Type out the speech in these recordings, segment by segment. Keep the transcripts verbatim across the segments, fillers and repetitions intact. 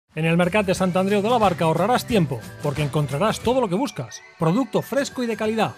En el Mercat de Sant Andreu de la Barca ahorrarás tiempo, porque encontrarás todo lo que buscas. Producto fresco y de calidad.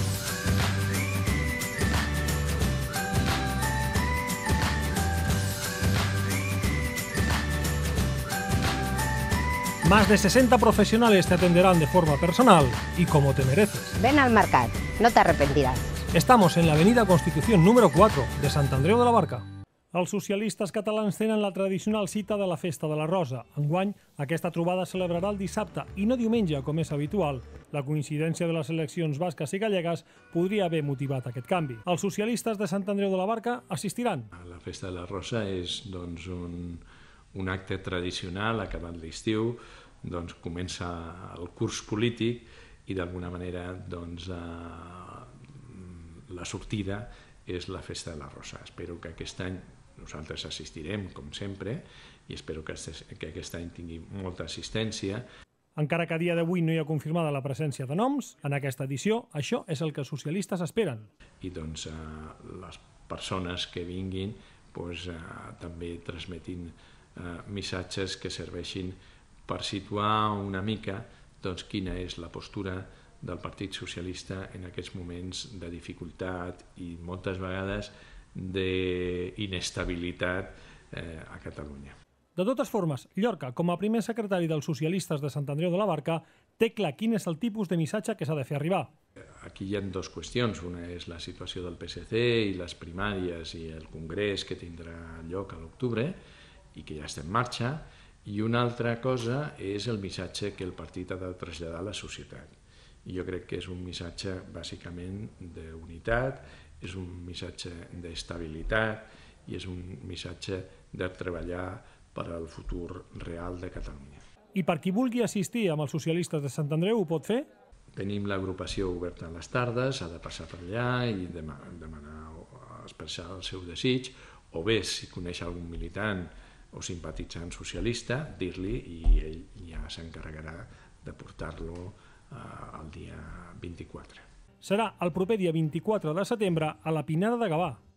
Más de sesenta profesionales te atenderán de forma personal y como te mereces. Ven al Mercat, no te arrepentirás. Estamos en la avenida Constitución número cuatro de Sant Andreu de la Barca. Els socialistes catalans tenen la tradicional cita de la Festa de la Rosa. Enguany, aquesta trobada celebrarà el dissabte i no diumenge, com és habitual. La coincidència de les eleccions basques i gallegues podria haver motivat aquest canvi. Els socialistes de Sant Andreu de la Barca assistiran. La Festa de la Rosa és doncs, un, un acte tradicional, acabat l'estiu, doncs, comença el curs polític i d'alguna manera doncs, eh, la sortida és la Festa de la Rosa. Espero que aquest any nosaltres assistirem, com sempre, i espero que aquest any tingui molta assistència. Encara que a dia d'avui no hi ha confirmada la presència de noms, en aquesta edició això és el que els socialistes esperen. I doncs eh, les persones que vinguin doncs, eh, també transmetin eh, missatges que serveixin per situar una mica doncs, quina és la postura del Partit Socialista en aquests moments de dificultat i moltes vegades d'inestabilitat eh, a Catalunya. De totes formes, Llorca, com a primer secretari dels socialistes de Sant Andreu de la Barca, té clar quin és el tipus de missatge que s'ha de fer arribar. Aquí hi ha dues qüestions. Una és la situació del P S C i les primàries i el congrés que tindrà lloc a l'octubre i que ja està en marxa, i una altra cosa és el missatge que el partit ha de traslladar a la societat. I jo crec que és un missatge bàsicament d'unitat, és un missatge d'estabilitat i és un missatge de treballar per al futur real de Catalunya. I per qui vulgui assistir amb els socialistes de Sant Andreu ho pot fer? Tenim l'agrupació oberta a les tardes, ha de passar per allà i demanar, expressar el seu desig, o bé, si coneix algun militant o simpatitzant socialista, dir-li i ell ja s'encarregarà de portar-lo el dia vint-i-quatre. Serà el proper dia vint-i-quatre de setembre a la Pineda de Gavà.